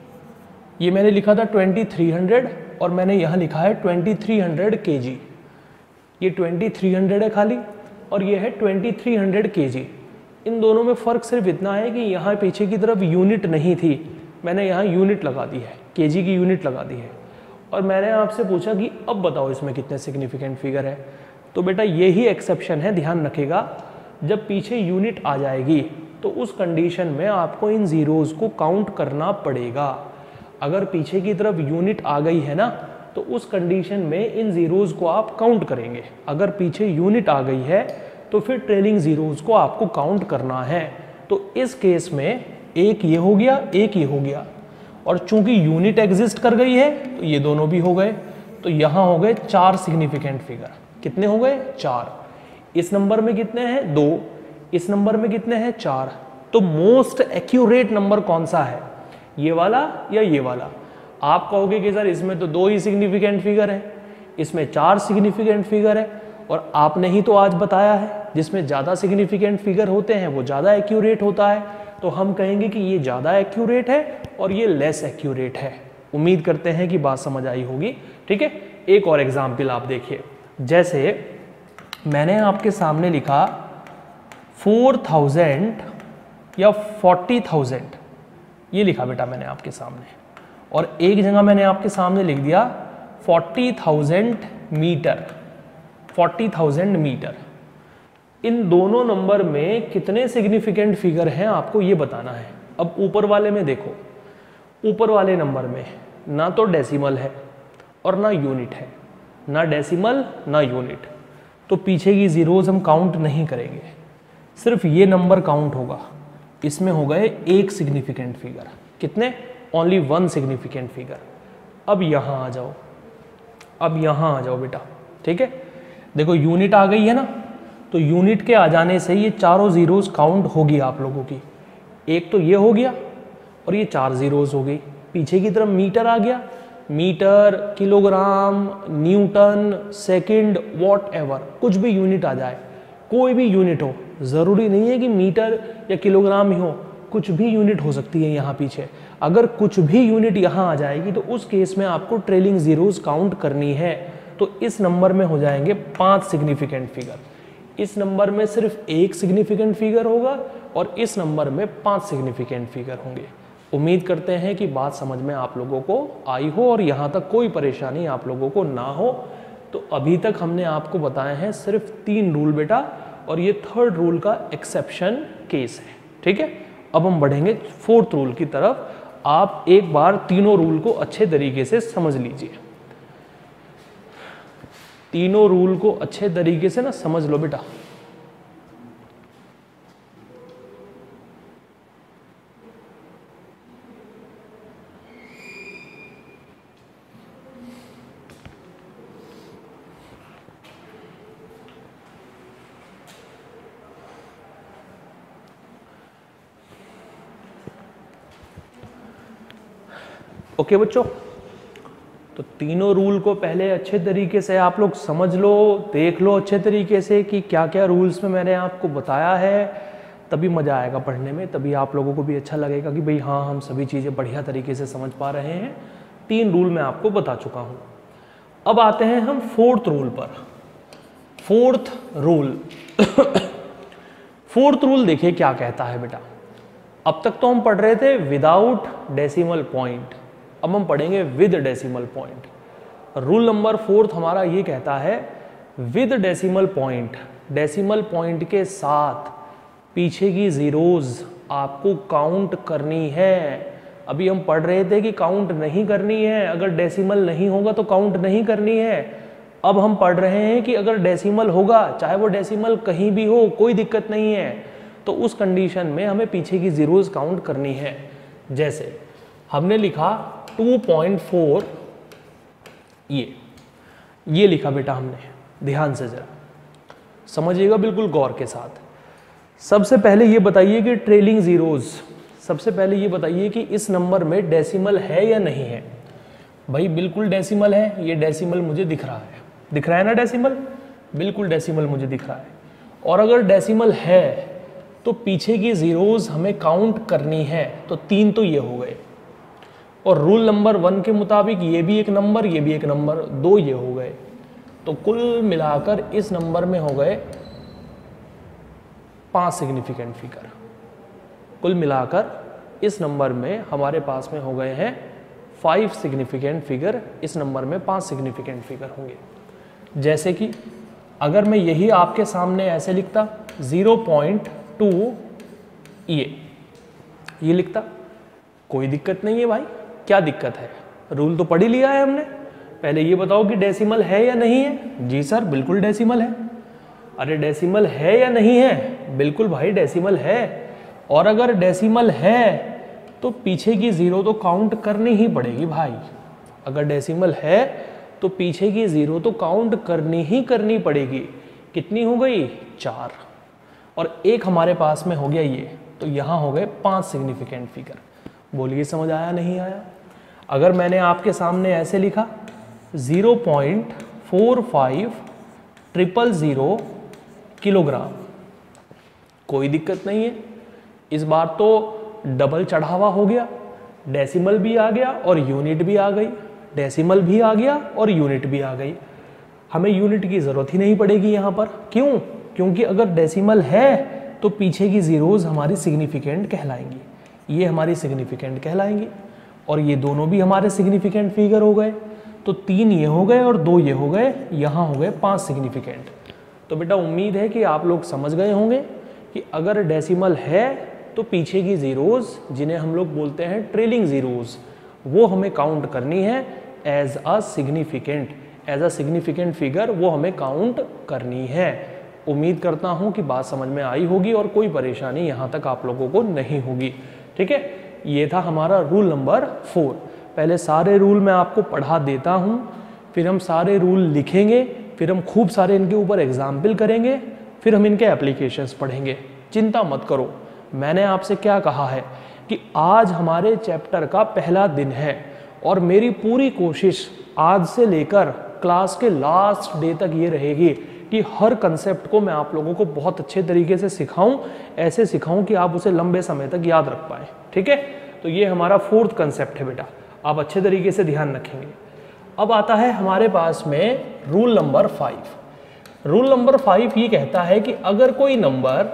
ये मैंने लिखा था ट्वेंटी थ्री हंड्रेड और मैंने यहाँ लिखा है ट्वेंटी थ्री हंड्रेड केजी, ये ट्वेंटी थ्री हंड्रेड है खाली और ये है ट्वेंटी थ्री हंड्रेड केजी। इन दोनों में फ़र्क सिर्फ इतना है कि यहाँ पीछे की तरफ यूनिट नहीं थी, मैंने यहाँ यूनिट लगा दी है, केजी की यूनिट लगा दी है। और मैंने आपसे पूछा कि अब बताओ इसमें कितने सिग्निफिकेंट फिगर है। तो बेटा यही एक्सेप्शन है, ध्यान रखिएगा। जब पीछे यूनिट आ जाएगी तो उस कंडीशन में आपको इन ज़ीरोज़ को काउंट करना पड़ेगा। अगर पीछे की तरफ यूनिट आ गई है ना, तो उस कंडीशन में इन ज़ीरोज़ को आप काउंट करेंगे। अगर पीछे यूनिट आ गई है तो फिर ट्रेलिंग ज़ीरोज़ को आपको काउंट करना है। तो इस केस में एक ये हो गया, एक ये हो गया, और चूंकि यूनिट एग्जिस्ट कर गई है तो ये दोनों भी हो गए। तो यहाँ हो गए चार सिग्निफिकेंट फिगर। कितने हो गए? चार। इस नंबर में कितने हैं? दो। इस नंबर में कितने हैं? चार। तो मोस्ट एक्यूरेट नंबर कौन सा है, ये वाला या ये वाला? आप कहोगे कि सर इसमें तो दो ही सिग्निफिकेंट फिगर है, इसमें चार सिग्निफिकेंट फिगर है, और आपने ही तो आज बताया है जिसमें ज़्यादा सिग्निफिकेंट फिगर होते हैं वो ज़्यादा एक्यूरेट होता है। तो हम कहेंगे कि ये ज़्यादा एक्यूरेट है और ये लेस एक्यूरेट है। उम्मीद करते हैं कि बात समझ आई होगी। ठीक है, एक और एग्जाम्पल आप देखिए। जैसे मैंने आपके सामने लिखा फोर थाउजेंड या फोर्टी थाउजेंड, ये लिखा बेटा मैंने आपके सामने, और एक जगह मैंने आपके सामने लिख दिया forty thousand metre, forty thousand metre. इन दोनों नंबर में कितने सिग्निफिकेंट फिगर हैं आपको ये बताना है। अब ऊपर वाले में देखो, ऊपर वाले नंबर में ना तो डेसिमल है और ना यूनिट है, ना डेसिमल ना यूनिट, तो पीछे की ज़ीरोज़ हम काउंट नहीं करेंगे, सिर्फ ये नंबर काउंट होगा। इसमें हो गए एक सिग्निफिकेंट फिगर। कितने? Only one significant figure. अब यहाँ आ जाओ, अब यहाँ आ जाओ बेटा। ठीक है, देखो यूनिट आ गई है ना, तो यूनिट के आ जाने से ये चारों ज़ीरोज़ काउंट होगी आप लोगों की। एक तो ये हो गया और ये चार ज़ीरोज़ हो गई। पीछे की तरफ मीटर आ गया, metre, kilogram, newton, second, whatever, कुछ भी यूनिट आ जाए, कोई भी यूनिट हो, ज़रूरी नहीं है कि मीटर या किलोग्राम ही हो, कुछ भी यूनिट हो सकती है यहाँ पीछे। अगर कुछ भी यूनिट यहाँ आ जाएगी तो उस केस में आपको ट्रेलिंग ज़ीरोज़ काउंट करनी है। तो इस नंबर में हो जाएंगे पांच सिग्निफिकेंट फिगर, इस नंबर में सिर्फ एक सिग्निफिकेंट फिगर होगा और इस नंबर में पांच सिग्निफिकेंट फिगर होंगे। उम्मीद करते हैं कि बात समझ में आप लोगों को आई हो और यहाँ तक कोई परेशानी आप लोगों को ना हो। तो अभी तक हमने आपको बताए हैं सिर्फ तीन रूल बेटा, और ये थर्ड रूल का एक्सेप्शन केस है। ठीक है, अब हम बढ़ेंगे फोर्थ रूल की तरफ। आप एक बार तीनों रूल को अच्छे तरीके से समझ लीजिए, तीनों रूल को अच्छे तरीके से ना समझ लो बेटा। ओके बच्चों, तो तीनों रूल को पहले अच्छे तरीके से आप लोग समझ लो, देख लो अच्छे तरीके से कि क्या क्या रूल्स में मैंने आपको बताया है, तभी मज़ा आएगा पढ़ने में, तभी आप लोगों को भी अच्छा लगेगा कि भाई हाँ हम सभी चीज़ें बढ़िया तरीके से समझ पा रहे हैं। तीन रूल मैं आपको बता चुका हूँ। अब आते हैं हम फोर्थ रूल पर। फोर्थ रूल फोर्थ रूल देखिए क्या कहता है बेटा। अब तक तो हम पढ़ रहे थे विदाउट डेसिमल पॉइंट, अब हम पढ़ेंगे with decimal point. Rule number fourth हमारा ये कहता है with decimal point, decimal point के साथ पीछे की ज़ीरोज़ आपको काउंट करनी है। अभी हम पढ़ रहे थे कि काउंट नहीं करनी है, अगर डेसिमल नहीं होगा तो काउंट नहीं करनी है। अब हम पढ़ रहे हैं कि अगर डेसिमल होगा, चाहे वो डेसिमल कहीं भी हो, कोई दिक्कत नहीं है, तो उस कंडीशन में हमें पीछे की ज़ीरोज़ काउंट करनी है। जैसे हमने लिखा टू पॉइंट फोर, ये ये लिखा बेटा हमने, ध्यान से जरा समझिएगा बिल्कुल गौर के साथ। सबसे पहले ये बताइए कि ट्रेलिंग ज़ीरोज़, सबसे पहले ये बताइए कि इस नंबर में डेसिमल है या नहीं है। भाई बिल्कुल डेसिमल है, ये डेसिमल मुझे दिख रहा है, दिख रहा है ना डेसिमल, बिल्कुल डेसिमल मुझे दिख रहा है। और अगर डेसिमल है तो पीछे की ज़ीरोज़ हमें काउंट करनी है, तो तीन तो ये हो गए। और रूल नंबर वन के मुताबिक ये भी एक नंबर, ये भी एक नंबर, दो ये हो गए। तो कुल मिलाकर इस नंबर में हो गए पांच सिग्निफिकेंट फिगर। कुल मिलाकर इस नंबर में हमारे पास में हो गए हैं फाइव सिग्निफिकेंट फिगर। इस नंबर में पांच सिग्निफिकेंट फिगर होंगे। जैसे कि अगर मैं यही आपके सामने ऐसे लिखता ज़ीरो पॉइंट टू, ये ये लिखता, कोई दिक्कत नहीं है भाई। क्या दिक्कत है, रूल तो पढ़ ही लिया है हमने। पहले ये बताओ कि डेसिमल है या नहीं है। जी सर बिल्कुल डेसिमल है। अरे डेसिमल है या नहीं है, बिल्कुल भाई डेसिमल है। और अगर डेसिमल है तो पीछे की ज़ीरो तो काउंट करनी ही पड़ेगी भाई। अगर डेसिमल है तो पीछे की ज़ीरो तो काउंट करनी ही करनी पड़ेगी। कितनी हो गई, चार। और एक हमारे पास में हो गया ये, तो यहाँ हो गए पांच सिग्निफिकेंट फिगर। बोलिए समझ आया नहीं आया। अगर मैंने आपके सामने ऐसे लिखा zero point four five triple zero kilogram, कोई दिक्कत नहीं है। इस बार तो डबल चढ़ावा हो गया, डेसिमल भी आ गया और यूनिट भी आ गई, डेसिमल भी आ गया और यूनिट भी आ गई। हमें यूनिट की ज़रूरत ही नहीं पड़ेगी यहाँ पर। क्यों? क्योंकि अगर डेसिमल है तो पीछे की ज़ीरोज़ हमारी सिग्निफिकेंट कहलाएंगी, ये हमारी सिग्निफिकेंट कहलाएंगी। और ये दोनों भी हमारे सिग्निफिकेंट फिगर हो गए। तो तीन ये हो गए और दो ये हो गए, यहाँ हो गए पांच सिग्निफिकेंट। तो बेटा उम्मीद है कि आप लोग समझ गए होंगे कि अगर डेसिमल है तो पीछे की ज़ीरोज़, जिन्हें हम लोग बोलते हैं ट्रेलिंग ज़ीरोज़, वो हमें काउंट करनी है as a significant, as a significant figure वो हमें काउंट करनी है। उम्मीद करता हूँ कि बात समझ में आई होगी और कोई परेशानी यहाँ तक आप लोगों को नहीं होगी। ठीक है, ये था हमारा रूल नंबर फोर। पहले सारे रूल मैं आपको पढ़ा देता हूँ, फिर हम सारे रूल लिखेंगे, फिर हम खूब सारे इनके ऊपर एग्जाम्पल करेंगे, फिर हम इनके एप्लीकेशंस पढ़ेंगे। चिंता मत करो, मैंने आपसे क्या कहा है कि आज हमारे चैप्टर का पहला दिन है और मेरी पूरी कोशिश आज से लेकर क्लास के लास्ट डे तक ये रहेगी कि हर कंसेप्ट को मैं आप लोगों को बहुत अच्छे तरीके से सिखाऊं, ऐसे सिखाऊं कि आप उसे लंबे समय तक याद रख पाएँ। ठीक है, तो ये हमारा फोर्थ कंसेप्ट है बेटा, आप अच्छे तरीके से ध्यान रखेंगे। अब आता है हमारे पास में rule number five. Rule number five ये कहता है कि अगर कोई number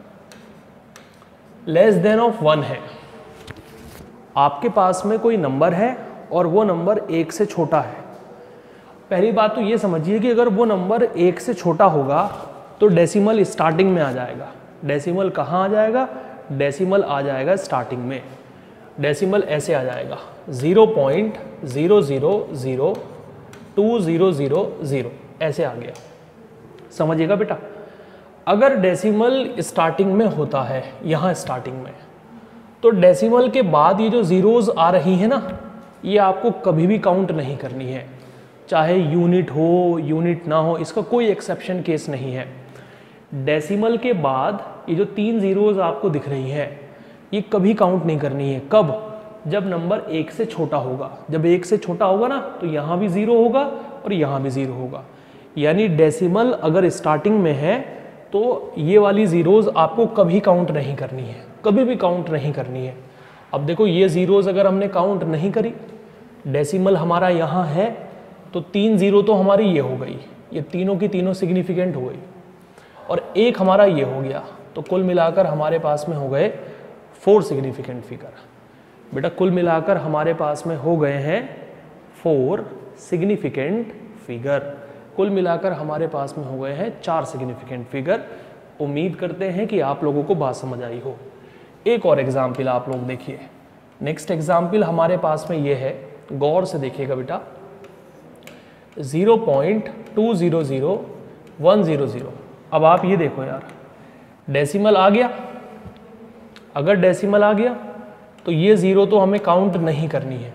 less than of one है, आपके पास में कोई नंबर है और वो नंबर एक से छोटा है। पहली बात तो ये समझिए कि अगर वो नंबर एक से छोटा होगा तो डेसिमल स्टार्टिंग में आ जाएगा। डेसिमल कहाँ आ जाएगा? डेसिमल आ जाएगा स्टार्टिंग में। डेसिमल ऐसे आ जाएगा zero point zero zero zero two zero zero zero, ऐसे आ गया। समझिएगा बेटा, अगर डेसिमल स्टार्टिंग में होता है, यहाँ स्टार्टिंग में, तो डेसिमल के बाद ये जो ज़ीरोज़ आ रही है ना, ये आपको कभी भी काउंट नहीं करनी है, चाहे यूनिट हो यूनिट ना हो, इसका कोई एक्सेप्शन केस नहीं है। डेसिमल के बाद ये जो तीन ज़ीरोज़ आपको दिख रही हैं, ये कभी काउंट नहीं करनी है। कब? जब नंबर एक से छोटा होगा। जब एक से छोटा होगा ना, तो यहाँ भी ज़ीरो होगा और यहाँ भी ज़ीरो होगा। यानी डेसिमल अगर स्टार्टिंग में है तो ये वाली ज़ीरोज़ आपको कभी काउंट नहीं करनी है, कभी भी काउंट नहीं करनी है। अब देखो ये ज़ीरोज़ अगर हमने काउंट नहीं करी, डेसिमल हमारा यहाँ है, तो तीन ज़ीरो तो हमारी ये हो गई, ये तीनों की तीनों सिग्निफिकेंट हो गई, और एक हमारा ये हो गया, तो कुल मिलाकर हमारे पास में हो गए फोर सिग्निफिकेंट फिगर। बेटा कुल मिलाकर हमारे पास में हो गए हैं फोर सिग्निफिकेंट फिगर। कुल मिलाकर हमारे पास में हो गए हैं चार सिग्निफिकेंट फिगर। उम्मीद करते हैं कि आप लोगों को बात समझ आई हो। एक और एग्जाम्पल आप लोग देखिए। नेक्स्ट एग्जाम्पल हमारे पास में ये है, गौर से देखिएगा बेटा। Zero point two zero zero one zero zero. अब आप ये देखो यार, डेसिमल आ गया। अगर डेसिमल आ गया तो ये ज़ीरो तो हमें काउंट नहीं करनी है,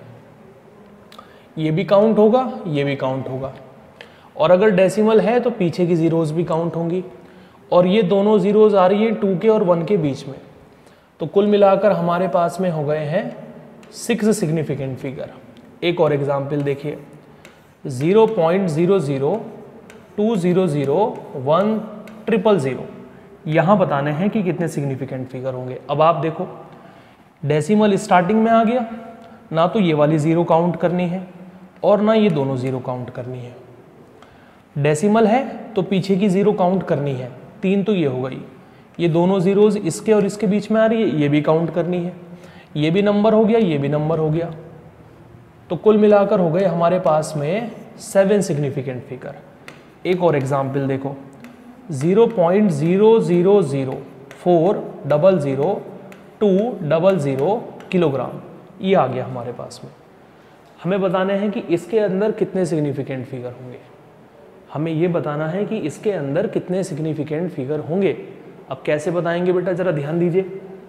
ये भी काउंट होगा, ये भी काउंट होगा। और अगर डेसिमल है तो पीछे की ज़ीरोज़ भी काउंट होंगी। और ये दोनों ज़ीरोज़ आ रही हैं टू के और वन के बीच में। तो कुल मिलाकर हमारे पास में हो गए हैं सिक्स सिग्निफिकेंट फिगर। एक और एग्जाम्पल देखिए, zero point zero zero two zero zero one triple zero. यहाँ बताने हैं कि कितने सिग्निफिकेंट फिगर होंगे। अब आप देखो, डेसिमल स्टार्टिंग में आ गया, ना तो ये वाली ज़ीरो काउंट करनी है और ना ये दोनों ज़ीरो काउंट करनी है। डेसिमल है तो पीछे की ज़ीरो काउंट करनी है, तीन तो ये हो गई। ये दोनों ज़ीरोज़ इसके और इसके बीच में आ रही है, ये भी काउंट करनी है। ये भी नंबर हो गया, ये भी नंबर हो गया। तो कुल मिलाकर हो गए हमारे पास में सेवन सिग्निफिकेंट फिगर। एक और एग्जाम्पल देखो, zero point zero zero zero four double zero two double zero kilogram. ये आ गया हमारे पास में। हमें बताना है कि इसके अंदर कितने सिग्निफिकेंट फिगर होंगे। हमें ये बताना है कि इसके अंदर कितने सिग्निफिकेंट फिगर होंगे। अब कैसे बताएंगे बेटा, ज़रा ध्यान दीजिए।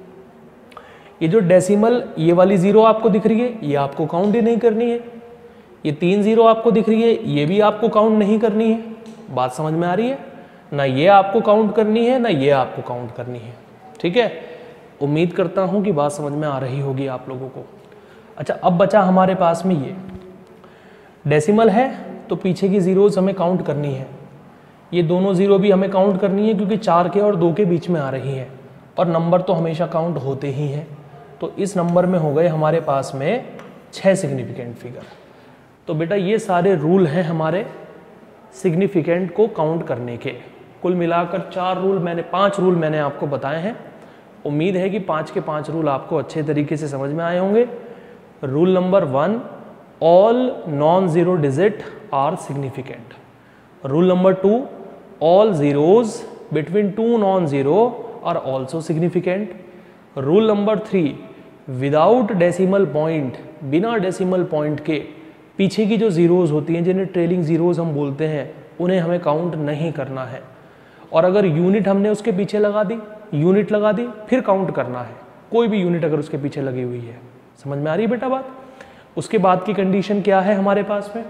ये जो डेसिमल, ये वाली ज़ीरो आपको दिख रही है, ये आपको काउंट ही नहीं करनी है। ये तीन ज़ीरो आपको दिख रही है, ये भी आपको काउंट नहीं करनी है। बात समझ में आ रही है? ना ये आपको काउंट करनी है, ना ये आपको काउंट करनी है। ठीक है, उम्मीद करता हूँ कि बात समझ में आ रही होगी आप लोगों को। अच्छा, अब बचा हमारे पास में ये डेसिमल है तो पीछे की ज़ीरोज़ हमें काउंट करनी है। ये दोनों ज़ीरो भी हमें काउंट करनी है क्योंकि चार के और दो के बीच में आ रही है, और नंबर तो हमेशा काउंट होते ही हैं। तो इस नंबर में हो गए हमारे पास में छः सिग्निफिकेंट फिगर। तो बेटा ये सारे रूल हैं हमारे सिग्निफिकेंट को काउंट करने के। कुल मिलाकर चार रूल मैंने पांच रूल मैंने आपको बताए हैं। उम्मीद है कि पांच के पांच रूल आपको अच्छे तरीके से समझ में आए होंगे। Rule number one, all non zero digit are significant. Rule number two, all zeros between two non zero are also significant. Rule number three, without decimal point, बिना डेसिमल पॉइंट के पीछे की जो ज़ीरोज़ होती हैं, जिन्हें ट्रेलिंग ज़ीरोज़ हम बोलते हैं, उन्हें हमें काउंट नहीं करना है। और अगर यूनिट हमने उसके पीछे लगा दी, यूनिट लगा दी, फिर काउंट करना है। कोई भी यूनिट अगर उसके पीछे लगी हुई है। समझ में आ रही है बेटा बात? उसके बाद की कंडीशन क्या है हमारे पास में?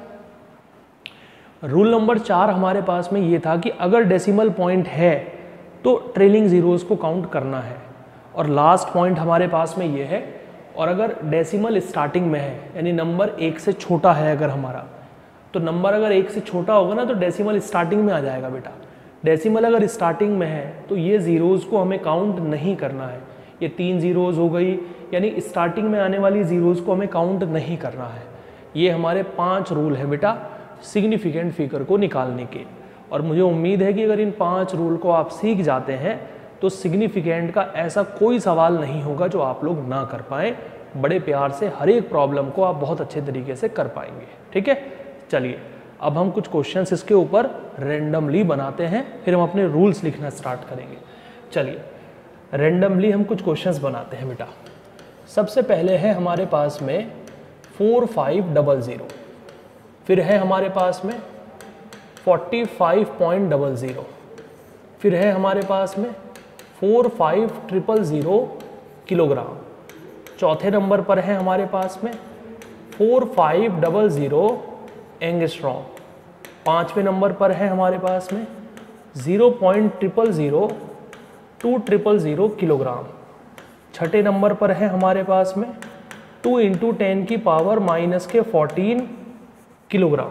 रूल नंबर चार हमारे पास में ये था कि अगर डेसिमल पॉइंट है तो ट्रेलिंग ज़ीरोज़ को काउंट करना है। और लास्ट पॉइंट हमारे पास में ये है, और अगर डेसिमल स्टार्टिंग में है, यानी नंबर एक से छोटा है अगर हमारा, तो नंबर अगर एक से छोटा होगा ना तो डेसिमल स्टार्टिंग में आ जाएगा बेटा। डेसिमल अगर स्टार्टिंग में है तो ये ज़ीरोज़ को हमें काउंट नहीं करना है। ये तीन ज़ीरोज़ हो गई, यानी स्टार्टिंग में आने वाली ज़ीरोज़ को हमें काउंट नहीं करना है। ये हमारे पांच रूल है बेटा सिग्निफिकेंट फिगर को निकालने के। और मुझे उम्मीद है कि अगर इन पांच रूल को आप सीख जाते हैं तो सिग्निफिकेंट का ऐसा कोई सवाल नहीं होगा जो आप लोग ना कर पाएँ। बड़े प्यार से हर एक प्रॉब्लम को आप बहुत अच्छे तरीके से कर पाएंगे। ठीक है, चलिए अब हम कुछ क्वेश्चंस इसके ऊपर रेंडमली बनाते हैं, फिर हम अपने रूल्स लिखना स्टार्ट करेंगे। चलिए रेंडमली हम कुछ क्वेश्चंस बनाते हैं बेटा। सबसे पहले है हमारे पास में फोर फाइव डबल ज़ीरो, फिर है हमारे पास में forty five point double zero, फिर है हमारे पास में four five triple zero kilogram. चौथे नंबर पर है हमारे पास में four five double zero angstrom. पाँचवें नंबर पर है हमारे पास में zero point triple zero two triple zero kilogram. छठे नंबर पर है हमारे पास में टू इंटू टेन की पावर माइनस के फोर्टीन किलोग्राम।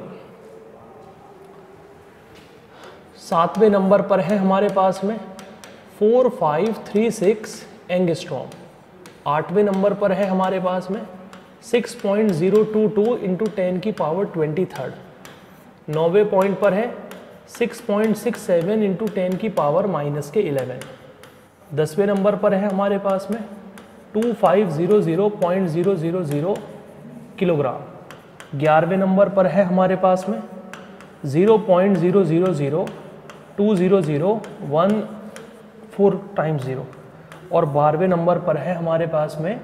सातवें नंबर पर है हमारे पास में four five three six angstrom. आठवें नंबर पर है हमारे पास में six point zero two two into ten की पावर ट्वेंटी थर्ड। नौवें पॉइंट पर है six point six seven into ten की पावर माइनस के इलेवन। दसवें नंबर पर है हमारे पास में two five zero zero point zero zero zero kilogram. ग्यारहवें नंबर पर है हमारे पास में zero point zero zero zero two zero zero one four times zero, और बारहवें नंबर पर है हमारे पास में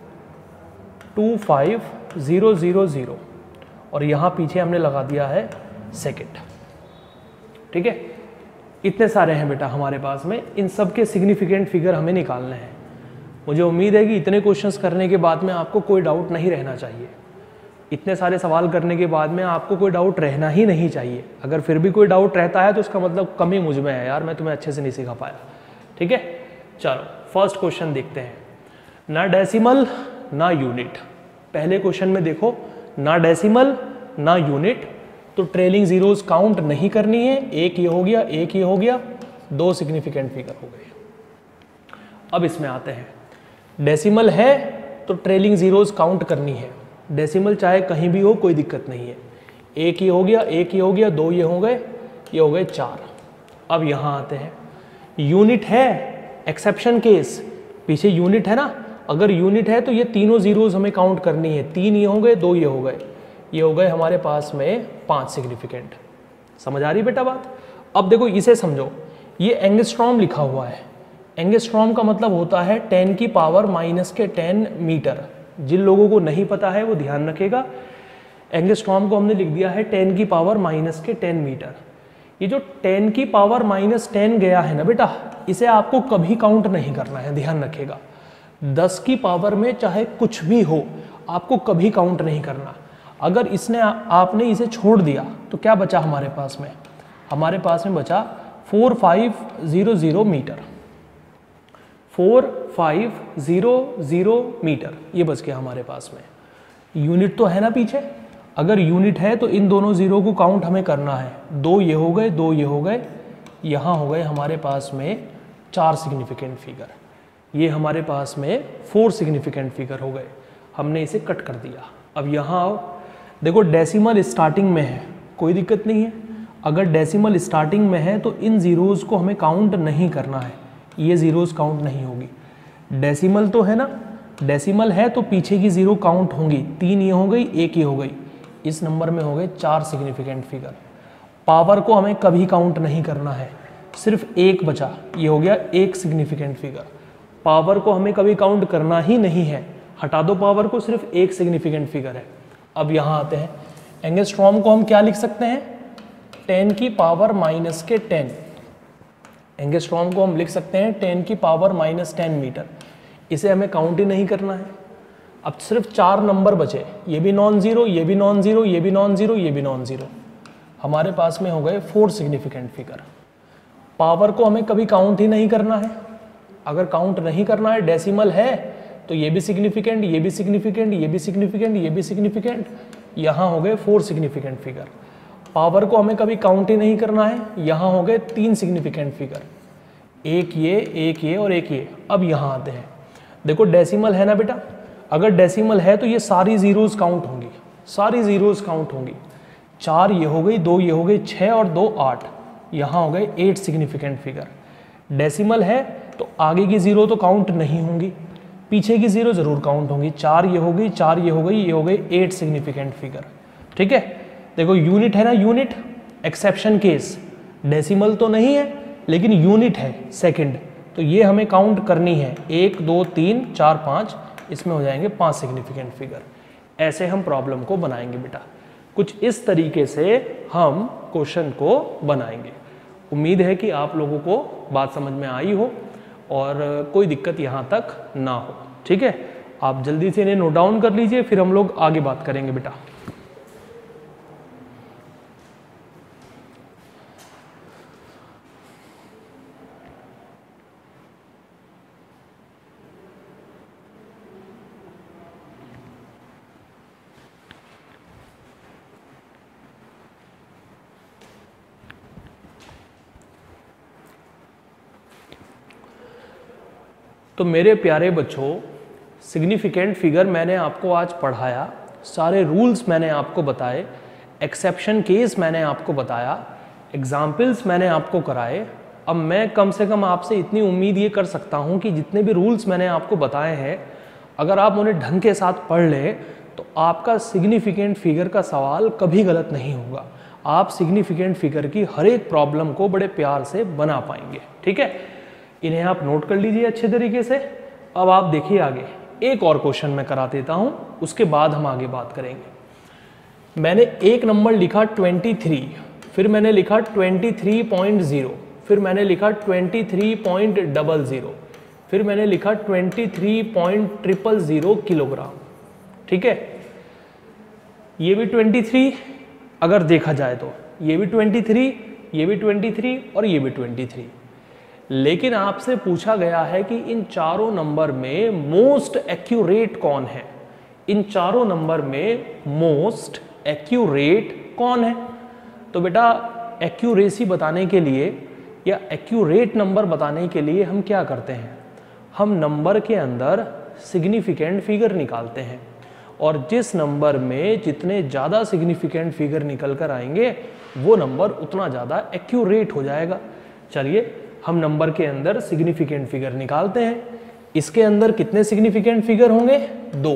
two five zero zero zero, और यहाँ पीछे हमने लगा दिया है सेकेंड। ठीक है, इतने सारे हैं बेटा हमारे पास में, इन सब के सिग्निफिकेंट फिगर हमें निकालने हैं। मुझे उम्मीद है कि इतने क्वेश्चंस करने के बाद में आपको कोई डाउट नहीं रहना चाहिए। इतने सारे सवाल करने के बाद में आपको कोई डाउट रहना ही नहीं चाहिए। अगर फिर भी कोई डाउट रहता है तो उसका मतलब कमी मुझ में है यार, मैं तुम्हें अच्छे से नहीं सिखा पाया। ठीक है, चलो फर्स्ट क्वेश्चन देखते हैं। ना डेसिमल ना यूनिट। पहले क्वेश्चन में देखो, ना डेसिमल ना यूनिट, तो ट्रेलिंग जीरोस काउंट नहीं करनी है। एक ये हो गया, एक ये हो गया, दो सिग्निफिकेंट फिगर हो गए। अब इसमें आते हैं, डेसिमल है तो ट्रेलिंग जीरोस काउंट करनी है। डेसिमल चाहे कहीं भी हो कोई दिक्कत नहीं है। एक ये हो गया, एक ये हो गया, दो ये हो गए, ये हो गए चार। अब यहाँ आते हैं, यूनिट है, एक्सेप्शन केस, पीछे यूनिट है ना, अगर यूनिट है तो ये तीनों जीरोस हमें काउंट करनी है। तीन ये हो गए, दो ये हो गए, ये हो गए हमारे पास में पांच सिग्निफिकेंट। समझ आ रही बेटा बात? अब देखो इसे समझो, ये एंगस्ट्रॉम लिखा हुआ है। एंगस्ट्रॉम का मतलब होता है टेन की पावर माइनस के टेन मीटर। जिन लोगों को नहीं पता है वो ध्यान रखेगा, एंगस्ट्रॉम को हमने लिख दिया है टेन की पावर माइनस के टेन मीटर। ये जो टेन की पावर माइनस टेन गया है ना बेटा, इसे आपको कभी काउंट नहीं करना है, ध्यान रखेगा। दस की पावर में चाहे कुछ भी हो, आपको कभी काउंट नहीं करना। अगर इसने आपने इसे छोड़ दिया तो क्या बचा हमारे पास में? हमारे पास में बचा four five zero zero metre. Four five zero zero metre ये बच गया हमारे पास में। यूनिट तो है ना पीछे, अगर यूनिट है तो इन दोनों ज़ीरो को काउंट हमें करना है। दो ये हो गए, दो ये हो गए, यहाँ हो गए हमारे पास में चार सिग्निफिकेंट फिगर। ये हमारे पास में फोर सिग्निफिकेंट फिगर हो गए, हमने इसे कट कर दिया। अब यहाँ आओ, देखो डेसिमल स्टार्टिंग में है, कोई दिक्कत नहीं है। अगर डेसिमल स्टार्टिंग में है तो इन ज़ीरोज़ को हमें काउंट नहीं करना है, ये ज़ीरोज़ काउंट नहीं होगी। डेसिमल तो है ना, डेसिमल है तो पीछे की ज़ीरो काउंट होंगी। तीन ये हो गई, एक ये हो गई, इस नंबर में हो गए चार सिग्निफिकेंट फिगर। पावर को हमें कभी काउंट नहीं करना है, सिर्फ एक बचा, ये हो गया एक सिग्निफिकेंट फिगर। पावर को हमें कभी काउंट करना ही नहीं है, हटा दो पावर को, सिर्फ एक सिग्निफिकेंट फिगर है। अब यहाँ आते हैं, एंगस्ट्रॉम को हम क्या लिख सकते हैं? टेन की पावर माइनस के टेन। एंगस्ट्रॉम को हम लिख सकते हैं टेन की पावर माइनस टेन मीटर। इसे हमें काउंट ही नहीं करना है। अब सिर्फ चार नंबर बचे, ये भी नॉन जीरो, ये भी नॉन जीरो, ये भी नॉन जीरो, ये भी नॉन जीरो। हमारे पास में हो गए फोर सिग्निफिकेंट फिगर। पावर को हमें कभी काउंट ही नहीं करना है। अगर काउंट नहीं करना है, डेसिमल है तो ये भी सिग्निफिकेंट, ये भी सिग्निफिकेंट, ये भी सिग्निफिकेंट, ये भी सिग्निफिकेंट, यहाँ हो गए फोर सिग्निफिकेंट फिगर। पावर को हमें कभी काउंट ही नहीं करना है, यहाँ हो गए तीन सिग्निफिकेंट फिगर, एक ये, एक ये और एक ये। अब यहाँ आते हैं, देखो डेसिमल है ना बेटा, अगर डेसिमल है तो ये सारी जीरोस काउंट होंगी, सारी जीरोस काउंट होंगी। चार ये हो गई, दो ये हो गई, छः और दो आठ, यहाँ हो गए एट सिग्निफिकेंट फिगर। डेसिमल है तो आगे की जीरो तो काउंट नहीं होंगी, पीछे की जीरो जरूर काउंट होंगी। चार ये हो गई, चार ये हो गई, ये हो गई एट सिग्निफिकेंट फिगर। ठीक है, देखो यूनिट है ना, यूनिट एक्सेप्शन केस, डेसिमल तो नहीं है लेकिन यूनिट है सेकंड, तो ये हमें काउंट करनी है। एक दो तीन चार पाँच, इसमें हो जाएंगे पांच सिग्निफिकेंट फिगर। ऐसे हम प्रॉब्लम को बनाएंगे बेटा, कुछ इस तरीके से हम क्वेश्चन को बनाएंगे। उम्मीद है कि आप लोगों को बात समझ में आई हो और कोई दिक्कत यहाँ तक ना हो। ठीक है, आप जल्दी से इन्हें नोट डाउन कर लीजिए, फिर हम लोग आगे बात करेंगे बेटा। तो मेरे प्यारे बच्चों, सिग्निफिकेंट फिगर मैंने आपको आज पढ़ाया, सारे रूल्स मैंने आपको बताए, एक्सेप्शन केस मैंने आपको बताया, एग्जाम्पल्स मैंने आपको कराए। अब मैं कम से कम आपसे इतनी उम्मीद ये कर सकता हूँ कि जितने भी रूल्स मैंने आपको बताए हैं, अगर आप उन्हें ढंग के साथ पढ़ लें तो आपका सिग्निफिकेंट फिगर का सवाल कभी गलत नहीं होगा। आप सिग्निफिकेंट फिगर की हर एक प्रॉब्लम को बड़े प्यार से बना पाएंगे। ठीक है, इन्हें आप नोट कर लीजिए अच्छे तरीके से। अब आप देखिए आगे, एक और क्वेश्चन मैं करा देता हूं, उसके बाद हम आगे बात करेंगे। मैंने एक नंबर लिखा तेईस, फिर मैंने लिखा तेईस पॉइंट ज़ीरो, फिर मैंने लिखा तेईस पॉइंट ज़ीरो ज़ीरो, फिर मैंने लिखा तेईस पॉइंट ज़ीरो ज़ीरो किलोग्राम। ठीक है, ये भी तेईस अगर देखा जाए तो, ये भी तेईस, ये भी तेईस और ये भी तेईस। लेकिन आपसे पूछा गया है कि इन चारों नंबर में मोस्ट एक्यूरेट कौन है, इन चारों नंबर में मोस्ट एक्यूरेट कौन है। तो बेटा एक्यूरेसी बताने के लिए या एक्यूरेट नंबर बताने के लिए हम क्या करते हैं, हम नंबर के अंदर सिग्निफिकेंट फिगर निकालते हैं, और जिस नंबर में जितने ज़्यादा सिग्निफिकेंट फिगर निकल कर आएंगे वो नंबर उतना ज़्यादा एक्यूरेट हो जाएगा। चलिए हम नंबर के अंदर सिग्निफिकेंट फिगर निकालते हैं। इसके अंदर कितने सिग्निफिकेंट फिगर होंगे, दो,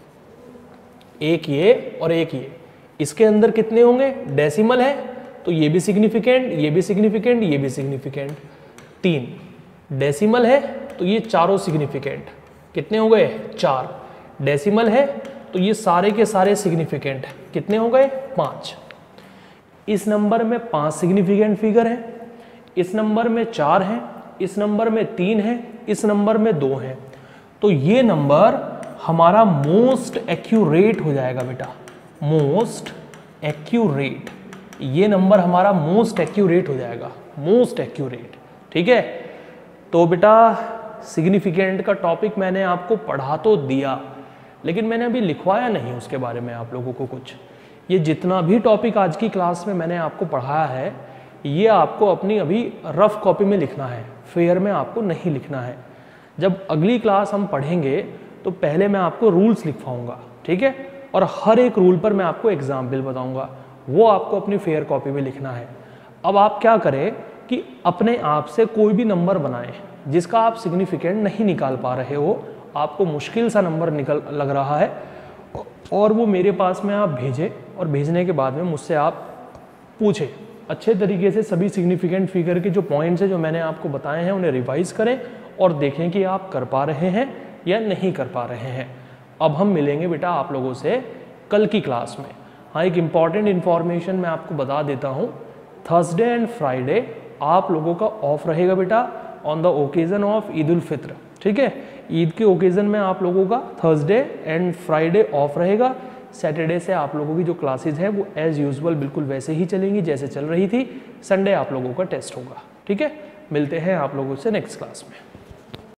एक ये और एक ये। इसके अंदर कितने होंगे, डेसिमल है तो ये भी सिग्निफिकेंट, ये भी सिग्निफिकेंट, ये भी सिग्निफिकेंट, तीन। डेसिमल है तो ये चारों सिग्निफिकेंट, कितने हो गए, चार। डेसिमल है तो ये सारे के सारे सिग्निफिकेंट, कितने हो गए, पाँच। इस नंबर में पांच सिग्निफिकेंट फिगर हैं, इस नंबर में चार हैं, इस नंबर में तीन हैं, इस नंबर में दो हैं। तो ये नंबर हमारा मोस्ट एक्यूरेट हो जाएगा बेटा, मोस्ट एक्यूरेट। ये नंबर हमारा मोस्ट एक्यूरेट हो जाएगा, मोस्ट एक्यूरेट। ठीक है, तो बेटा सिग्निफिकेंट का टॉपिक मैंने आपको पढ़ा तो दिया, लेकिन मैंने अभी लिखवाया नहीं उसके बारे में आप लोगों को कुछ। ये जितना भी टॉपिक आज की क्लास में मैंने आपको पढ़ाया है, ये आपको अपनी अभी रफ कॉपी में लिखना है, फेयर में आपको नहीं लिखना है। जब अगली क्लास हम पढ़ेंगे तो पहले मैं आपको रूल्स लिखवाऊंगा, ठीक है, और हर एक रूल पर मैं आपको एग्जाम्पल बताऊंगा, वो आपको अपनी फेयर कॉपी में लिखना है। अब आप क्या करें कि अपने आप से कोई भी नंबर बनाएं जिसका आप सिग्निफिकेंट नहीं निकाल पा रहे हो, आपको मुश्किल सा नंबर निकल लग रहा है, और वो मेरे पास में आप भेजें, और भेजने के बाद में मुझसे आप पूछें अच्छे तरीके से। सभी सिग्निफिकेंट फिगर के जो पॉइंट्स हैं जो मैंने आपको बताए हैं उन्हें रिवाइज करें और देखें कि आप कर पा रहे हैं या नहीं कर पा रहे हैं। अब हम मिलेंगे बेटा आप लोगों से कल की क्लास में। हाँ, एक इम्पॉर्टेंट इन्फॉर्मेशन मैं आपको बता देता हूँ, थर्सडे एंड फ्राइडे आप लोगों का ऑफ रहेगा बेटा on the occasion of Eid ul Fitr. ठीक है, ईद के ओकेजन में आप लोगों का थर्सडे एंड फ्राइडे ऑफ रहेगा। सैटरडे से आप लोगों की जो क्लासेज हैं वो एज़ यूजुअल बिल्कुल वैसे ही चलेंगी जैसे चल रही थी। संडे आप लोगों का टेस्ट होगा। ठीक है, मिलते हैं आप लोगों से नेक्स्ट क्लास में।